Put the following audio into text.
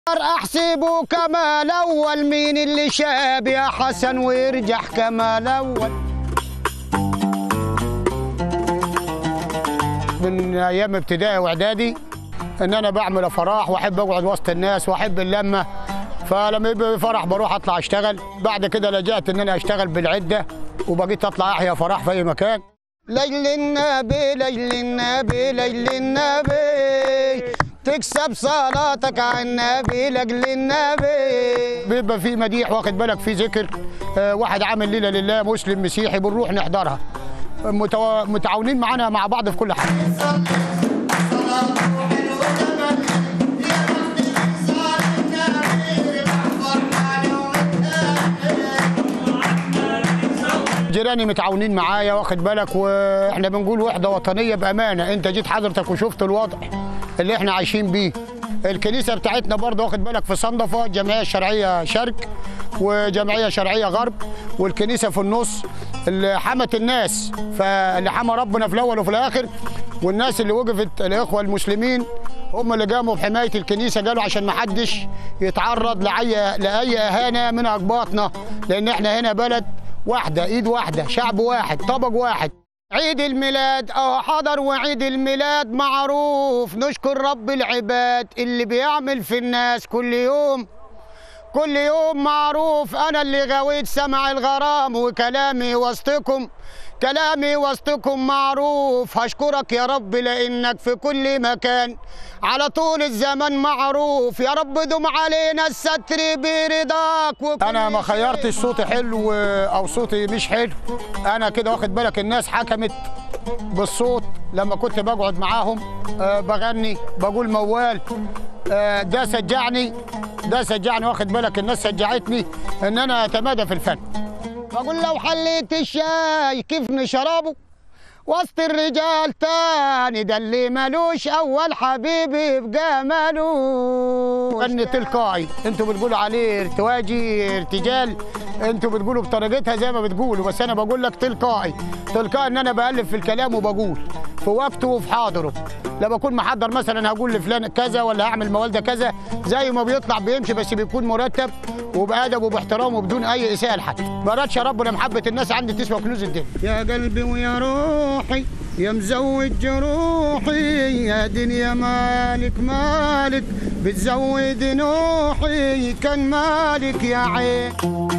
احسبه كما الاول، مين اللي شاب يا حسن ويرجع كما الاول. من ايام ابتدائي واعدادي ان انا بعمل افراح واحب اقعد وسط الناس واحب اللمه، فلما يبقى فرح بروح اطلع اشتغل. بعد كده لجأت ان انا اشتغل بالعده وبقيت اطلع احيا فرح في اي مكان. ليل النبي ليل النبي ليل النبي، تكسب صلاتك على النبي لاجل النبي. بيبقى في مديح واخد بالك، في ذكر واحد عامل ليله لله مسلم مسيحي بنروح نحضرها، متعاونين معانا مع بعض في كل حاجه. جيراني متعاونين معايا واخد بالك، واحنا بنقول وحده وطنيه بامانه. انت جيت حضرتك وشفت الوضع اللي احنا عايشين بيه. الكنيسه بتاعتنا برضه واخد بالك في صندفه، جمعيه شرعيه شرق وجمعيه شرعيه غرب، والكنيسه في النص اللي حمت الناس، فاللي حمى ربنا في الاول وفي الاخر. والناس اللي وقفت الاخوه المسلمين هم اللي قاموا بحمايه الكنيسه، قالوا عشان ما حدش يتعرض لاي اهانه من اقباطنا، لان احنا هنا بلد واحده، ايد واحده، شعب واحد، طبق واحد. عيد الميلاد حضر، وعيد الميلاد معروف، نشكر رب العباد اللي بيعمل في الناس كل يوم كل يوم معروف. انا اللي غويت سمع الغرام وكلامي وسطكم، كلامي وسطكم معروف. هشكرك يا رب لانك في كل مكان على طول الزمن معروف. يا رب دوم علينا الستر برضاك. انا ما خيرتش صوتي حلو او صوتي مش حلو، انا كده واخد بالك. الناس حكمت بالصوت لما كنت بقعد معاهم بغني بقول موال. ده شجعني واخد بالك. الناس شجعتني ان انا اتمادى في الفن. بقول لو حليت الشاي كيف نشربه وسط الرجال تاني، ده اللي مالوش اول حبيبي بجماله. فن تلقائي، انتوا بتقولوا عليه ارتواجي ارتجال، انتوا بتقولوا بطريقتها زي ما بتقولوا، بس انا بقول لك تلقائي ان انا بألف في الكلام وبقول في وقته وفي حاضره. لا بكون محضر مثلا هقول لفلان كذا ولا هعمل موال ده كذا، زي ما بيطلع بيمشي، بس بيكون مرتب وبأدب وباحترام وبدون اي اساءه لحد. مراتش يا ربنا محبه الناس عندي تسوى كنوز الدنيا. يا قلبي ويا روحي يا مزود جروحي، يا دنيا مالك مالك بتزود نوحي، كان مالك يا عين.